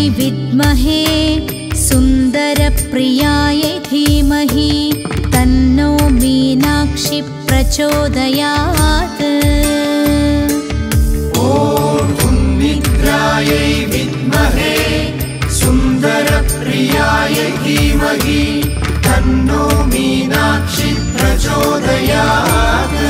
विद्महे सुन्दरप्रियायै धीमहि तन्नो मीनाक्षी प्रचोदयात्। ॐ उन्निद्रायै विद्महे सुन्दरप्रियायै धीमहि तन्नो मीनाक्षी प्रचोदयात्।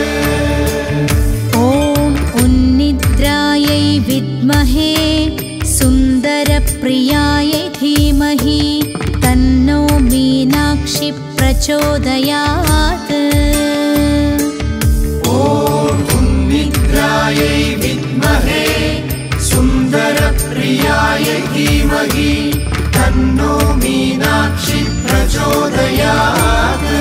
ॐ उन्निद्रायै विद्महे सुन्दरप्रियायै धीमहि तन्नो मीनाक्षी प्रचोदयात्। ॐ उन्निद्रायै विद्महे सुन्दरप्रियायै धीमहि तन्नो मीनाक्षी प्रचोदयात्।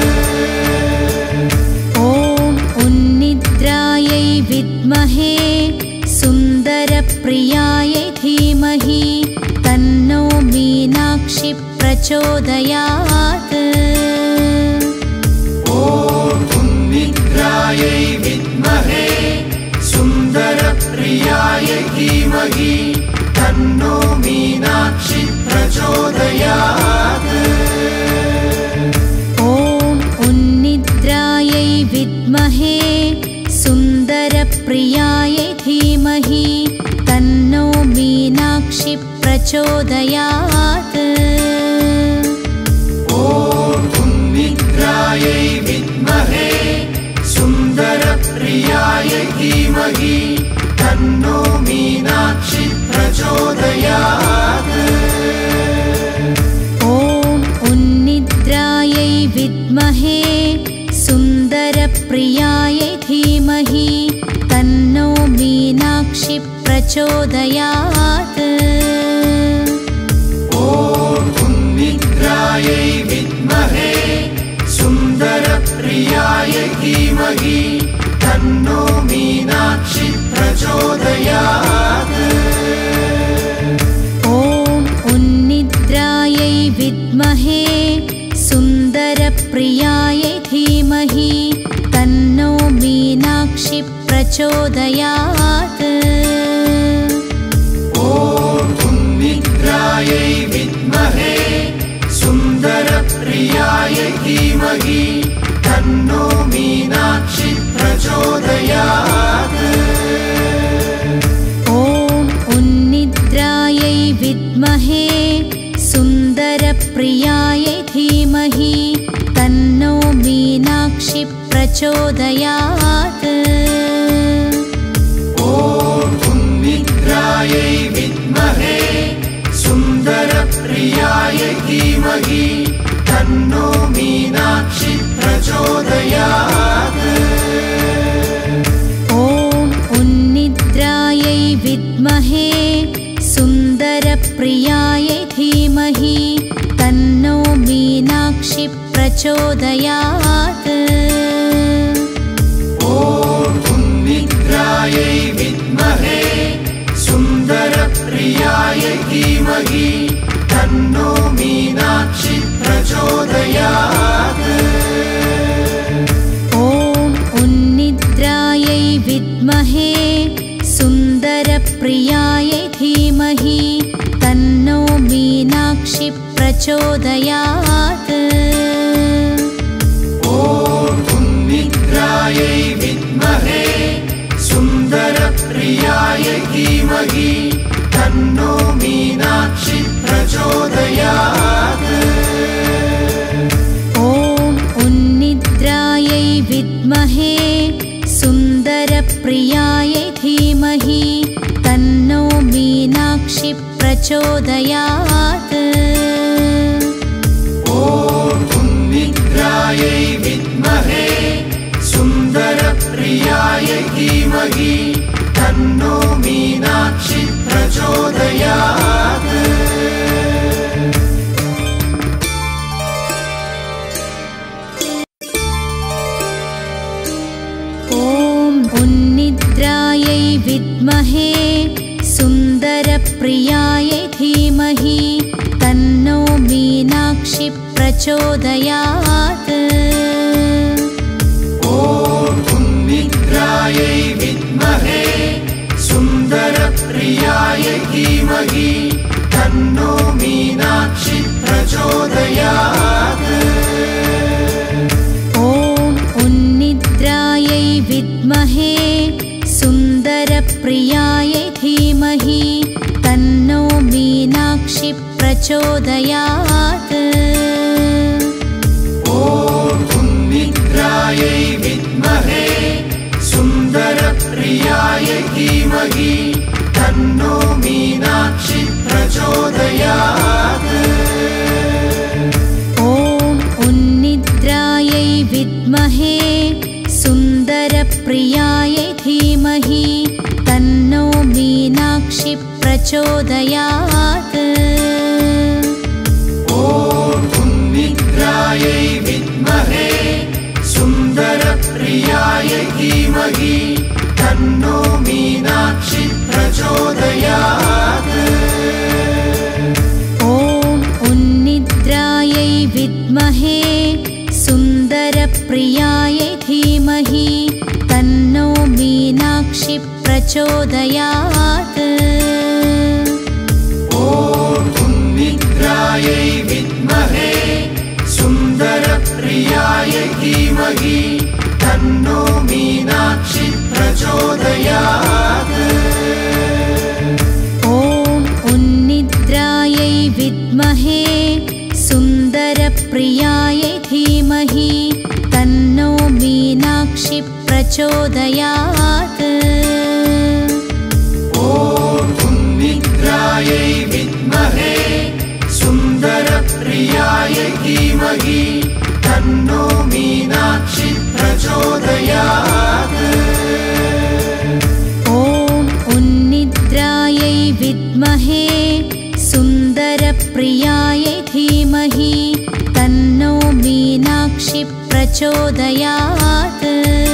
ॐ उन्निद्रायै विद्महे सुन्दरप्रियायै धीमहि तन्नो मीनाक्षी प्रचोदयात्। ॐ उन्निद्रायै विद्महे सुन्दरप्रियायै धीमहि तन्नो मीनाक्षी प्रचोदयात्। ॐ उन्निद्रायै विद्महे सुन्दरप्रियायै धीमहि तन्नो मीनाक्षी प्रचोदयात्। ॐ उन्निद्रायै विद्महे सुन्दरप्रियायै धीमहि तन्नो मीनाक्षी प्रचोदयात्। ॐ उन्निद्रायै विद्महे सुन्दरप्रियायै धीमहि तन्नो मीनाक्षी प्रचोदयात्। ॐ उन्निद्रायै विद्महे सुन्दरप्रियायै धीमहि तन्नो मीनाक्षी प्रचोदयात्। ॐ उन्निद्रायै विद्महे सुन्दरप्रियायै धीमहि तन्नो मीनाक्षी प्रचोदयात्। ॐ उन्निद्रायै विद्महे सुन्दरप्रियायै धीमहि तन्नो मीनाक्षी प्रचोदयात्। ॐ उन्निद्रायै विद्महे सुन्दरप्रियायै धीमहि तन्नो मीनाक्षी प्रचोदयात्। ॐ उन्निद्रायै विद्महे सुन्दरप्रियायै धीमहि तन्नो मीनाक्षी प्रचोदयात्। ॐ उन्निद्रायै विद्महे सुन्दरप्रियायै धीमहि तन्नो मीनाक्षी प्रचोदयात्। ॐ उन्निद्रायै विद्महे सुन्दरप्रियायै धीमहि तन्नो मीनाक्षी प्रचोदयात्। ॐ उन्निद्रायै विद्महे सुन्दरप्रियायै धीमहि तन्नो मीनाक्षी प्रचोदयात्। ॐ उन्निद्रायै विद्महे सुन्दरप्रियायै धीमहि तन्नो मीनाक्षी प्रचोदयात्। ॐ उन्निद्रायै विद्महे सुन्दरप्रियायै धीमहि तन्नो मीनाक्षी प्रचोदयात्। ॐ उन्निद्रायै विद्महे सुन्दरप्रियायै धीमहि तन्नो मीनाक्षी प्रचोदयात्। ॐ उन्निद्रायै विद्महे सुन्दरप्रियायै धीमहि तन्नो मीनाक्षी प्रचोदयात्। ॐ उन्निद्रायै विद्महे सुन्दरप्रियायै धीमहि तन्नो मीनाक्षि प्रचोदयात्। ॐ उन्निद्रायै विद्महे सुन्दरप्रियायै धीमहि तन्नो मीनाक्षि प्रचोदयात्। ॐ उन्निद्रायै विद्महे सुन्दरप्रियायै धीमहि तन्नो मीनाक्षि प्रचोदयात्। ॐ उन्निद्रायै विद्महे सुन्दरप्रियायै धीमहि तन्नो मीनाक्षि प्रचोदयात्। ॐ उन्निद्रायै विद्महे सुन्दरप्रियायै धीमहि तन्नो मीनाक्षि प्रचोदयात्। ॐ उन्निद्रायै विद्महे सुन्दरप्रियायै धीमहि तन्नो मीनाक्षि प्रचोदयात्। ॐ उन्निद्रायै विद्महे सुन्दरप्रियायै धीमहि तन्नो मीनाक्षि प्रचोदयात्। ॐ उन्निद्रायै विद्महे सुन्दरप्रियायै धीमहि तन्नो मीनाक्षि प्रचोदयात्। ॐ उन्निद्रायै विद्महे सुन्दरप्रियायै धीमहि तन्नो मीनाक्षि प्रचोदयात्। ॐ उन्निद्रायै विद्महे सुन्दरप्रियायै धीमहि तन्नो मीनाक्षि प्रचोदयात्।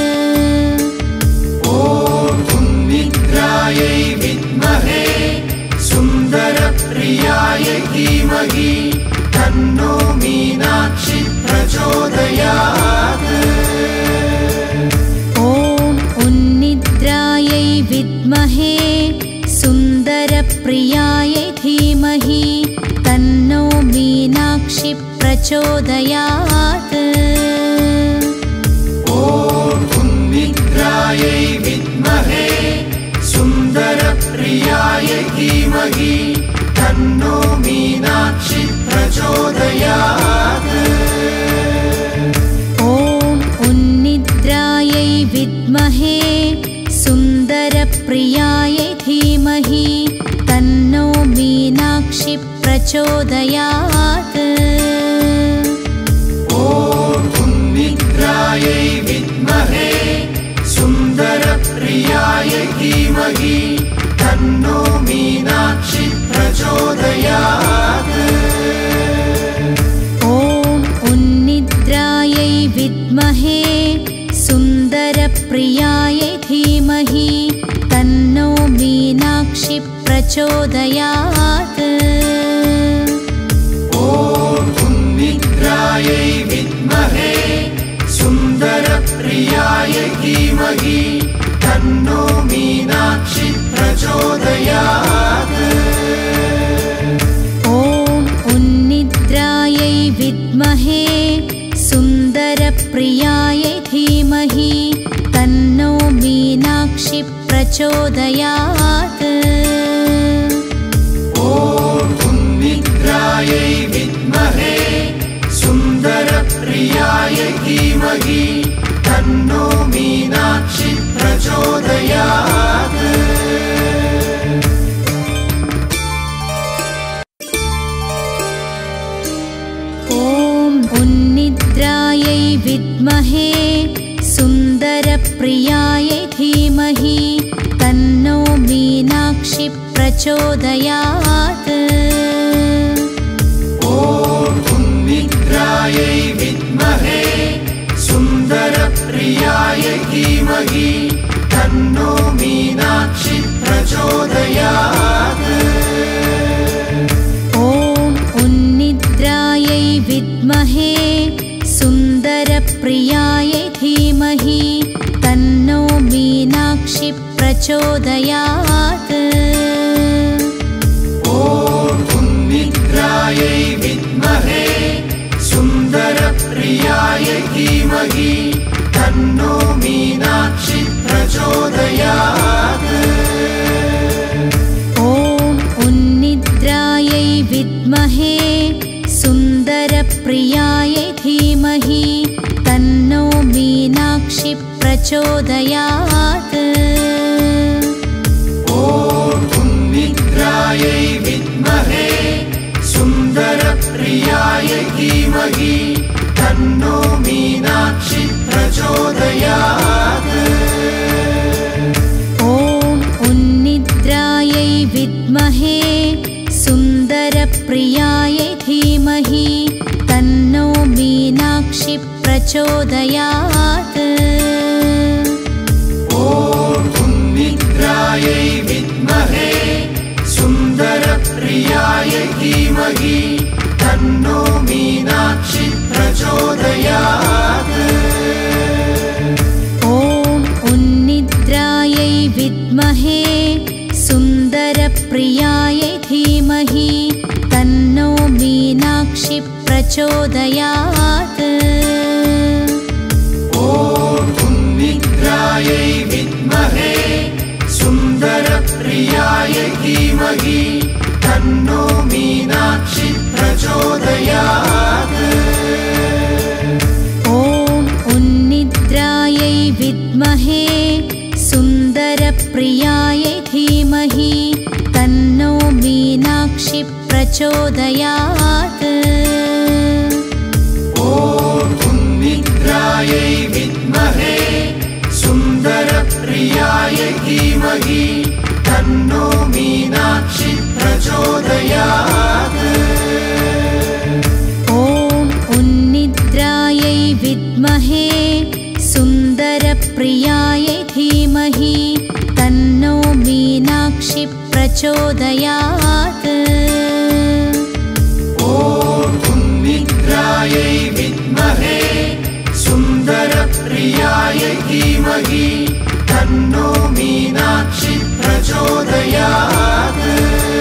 ॐ उन्निद्रायै विद्महे सुन्दरप्रियायै धीमहि तन्नो मीनाक्षि प्रचोदयात्। ॐ उन्निद्रायै विद्महे सुन्दरप्रियायै धीमहि तन्नो मीनाक्षि प्रचोदयात्। ॐ उन्निद्रायै विद्महे सुन्दरप्रियायै धीमहि तन्नो मीनाक्षि प्रचोदयात्। ॐ उन्निद्रायै विद्महे सुन्दरप्रियायै धीमहि तन्नो मीनाक्षि प्रचोदयात्। ॐ उन्निद्रायै विद्महे सुन्दरप्रियायै धीमहि तन्नो मीनाक्षि प्रचोदयात्। ॐ उन्निद्रायै विद्महे सुन्दरप्रियायै धीमहि तन्नो मीनाक्षि प्रचोदयात्। ॐ उन्निद्रायै विद्महे सुन्दरप्रियायै धीमहि तन्नो मीनाक्षि प्रचोदयात्। ॐ उन्निद्रायै विद्महे सुन्दरप्रियायै धीमहि तन्नो मीनाक्षि प्रचोदयात्। ॐ उन्निद्रायै विद्महे सुन्दरप्रियायै धीमहि तन्नो मीनाक्षि प्रचोदयात्। ॐ उन्निद्रायै विद्महे सुन्दरप्रियायै धीमहि तन्नो मीनाक्षि प्रचोदयात्। ॐ उन्निद्रायै विद्महे सुन्दरप्रियायै धीमहि तन्नो मीनाक्षि प्रचोदयात्। ॐ उन्निद्रायै विद्महे सुन्दरप्रियायै धीमहि तन्नो मीनाक्षि प्रचोदयात्। ॐ धीमहि तन्नो मीनाक्षि प्रचोदयात्। ॐ उन्निद्रायै विद्महे सुन्दरप्रियायै धीमहि तन्नो मीनाक्षि प्रचोदयात्। ॐ उन्निद्रायै विद्महे सुन्दरप्रियायै धीमहि तन्नो मीनाक्षि प्रचोदयात्। ॐ उन्निद्रायै विद्महे सुन्दरप्रियायै धीमहि तन्नो मीनाक्षि प्रचोदयात्। ॐ उन्निद्रायै विद्महे सुन्दरप्रियायै धीमहि तन्नो मीनाक्षि प्रचोदयात्। ॐ उन्निद्रायै विद्महे सुन्दरप्रियायै धीमहि तन्नो मीनाक्षि प्रचोदयात्। ॐ उन्निद्रायै विद्महे सुन्दरप्रियायै धीमहि तन्नो मीनाक्षि प्रचोदयात्। ॐ उन्निद्रायै विद्महे सुन्दरप्रियायै धीमहि तन्नो मीनाक्षि प्रचोदयात्। ॐ उन्निद्रायै विद्महे सुन्दरप्रियायै धीमहि तन्नो मीनाक्षि प्रचोदयात्। ॐ उन्निद्रायै विद्महे सुन्दरप्रियायै धीमहि तन्नो मीनाक्षि प्रचोदयात्। ॐ उन्निद्रायै विद्महे सुन्दरप्रियायै धीमहि तन्नो मीनाक्षि प्रचोदयात्।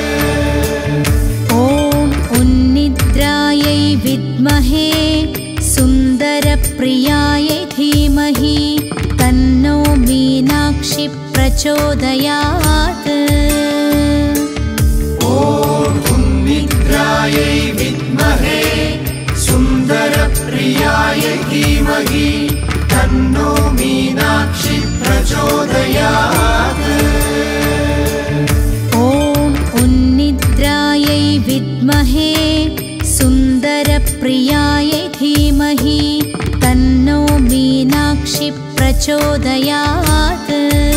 ॐ उन्निद्रायै विद्महे सुन्दरप्रियायै धीमहि तन्नो मीनाक्षि प्रचोदयात्। ॐ उन्निद्रायै विद्महे सुन्दरप्रियायै धीमहि तन्नो मीनाक्षि प्रचोदयात्। ॐ उन्निद्रायै विद्महे सुन्दरप्रियायै धीमहि तन्नो मीनाक्षि प्रचोदयात्।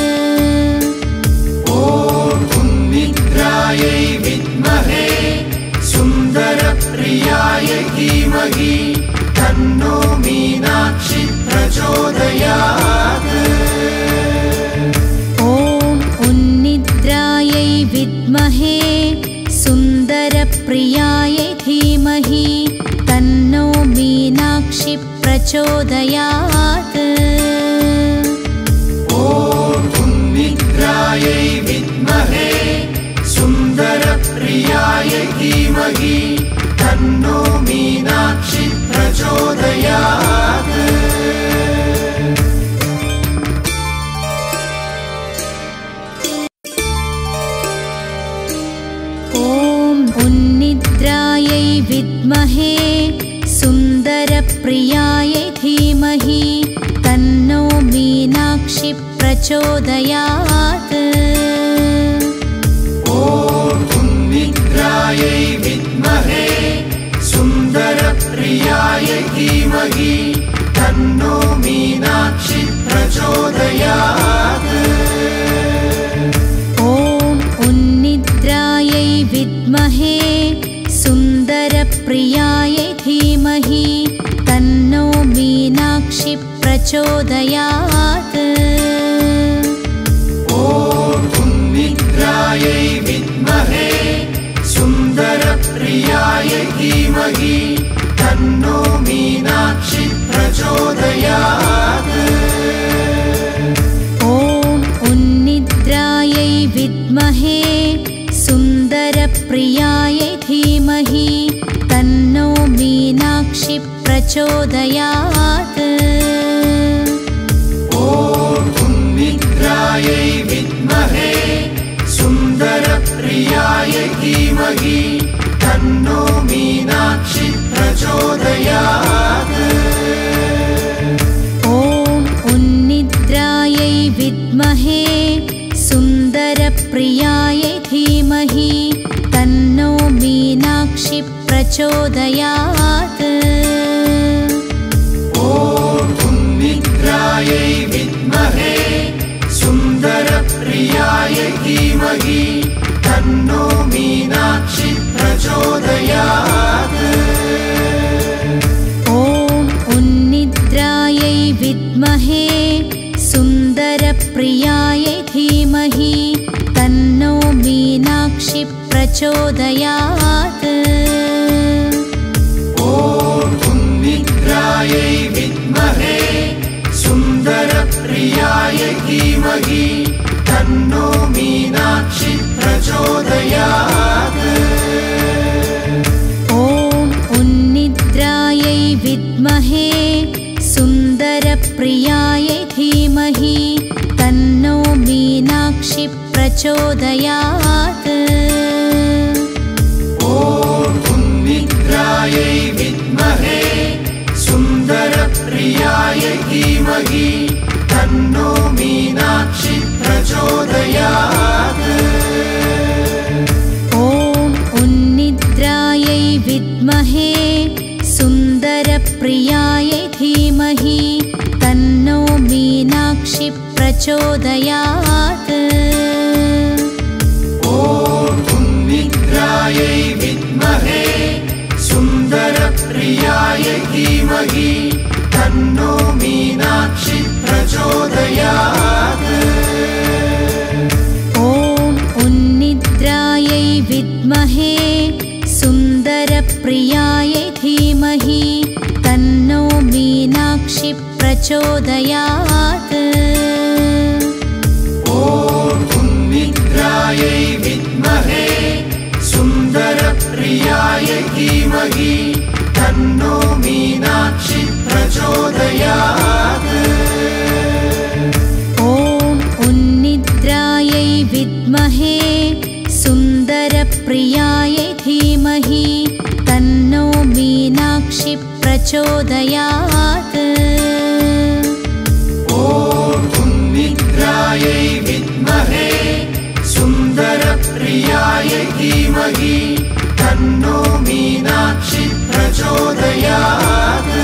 ॐ उन्निद्रायै विद्महे सुन्दरप्रियायै धीमहि तन्नो मीनाक्षि प्रचोदयात्। ॐ उन्निद्रायै विद्महे सुन्दरप्रियायै धीमहि तन्नो मीनाक्षि प्रचोदयात्। ॐ उन्निद्रायै विद्महे सुन्दरप्रियायै धीमहि तन्नो मीनाक्षि प्रचोदयात्। ॐ उन्निद्रायै विद्महे सुन्दरप्रियायै धीमहि तन्नो मीनाक्षि प्रचोदयात्। ॐ उन्निद्रायै विद्महे सुन्दरप्रियायै धीमहि तन्नो मीनाक्षि प्रचोदयात्। ॐ उन्निद्रायै विद्महे सुन्दरप्रियायै धीमहि तन्नो मीनाक्षि प्रचोदयात्। ॐ उन्निद्रायै विद्महे सुन्दरप्रियायै धीमहि तन्नो मीनाक्षि प्रचोदयात्। ॐ उन्निद्रायै विद्महे सुन्दरप्रियायै धीमहि तन्नो मीनाक्षि प्रचोदयात्। उन्निद्रायै विद्महे सुन्दरप्रियाय धीमहि तन्नो मीनाक्षि प्रचोदयात्। ॐ उन्निद्रायै विद्महे सुन्दरप्रियाय धीमहि तन्नो मीनाक्षि प्रचोदयात्। ॐ उन्निद्रायै विद्महे सुन्दरप्रियाय धीमहि तन्नो मीनाक्षि प्रचोदयात्। ॐ उन्निद्रायै विद्महे सुन्दरप्रियाय धीमहि तन्नो मीनाक्षि प्रचोदयात्। ॐ उन्निद्रायै विद्महे सुन्दरप्रियाय धीमहि तन्नो मीनाक्षि प्रचोदयात्। ॐ उन्निद्रायै विद्महे सुन्दरप्रियाय धीमहि तन्नो मीनाक्षि प्रचोदयात्। ॐ उन्निद्रायै विद्महे सुन्दरप्रियाय धीमहि तन्नो मीनाक्षि प्रचोदयात्। ॐ उन्निद्रायै विद्महे सुन्दरप्रियाय धीमहि तन्नो मीनाक्षि प्रचोदयात्। ॐ उन्निद्रायै विद्महे सुन्दरप्रियाय धीमहि तन्नो मीनाक्षि प्रचोदयात्। ॐ उन्निद्रायै विद्महे सुन्दरप्रियाय धीमहि तन्नो मीनाक्षि प्रचोदयात्। ॐ उन्निद्रायै विद्महे सुन्दरप्रियाय धीमहि तन्नो मीनाक्षि प्रचोदयात्। ॐ उन्निद्रायै विद्महे सुन्दरप्रियाय धीमहि तन्नो मीनाक्षि प्रचोदयात्। ॐ उन्निद्रायै विद्महे सुन्दरप्रियाय धीमहि तन्नो मीनाक्षि प्रचोदयात्।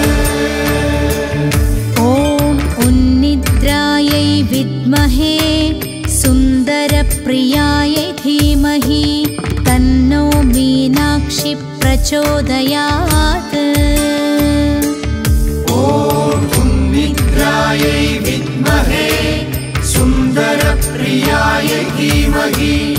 ॐ उन्निद्रायै विद्महे सुन्दरप्रियाय धीमहि तन्नो मीनाक्षि प्रचोदयात्। ॐ उन्निद्रायै विद्महे सुन्दरप्रियाय धीमहि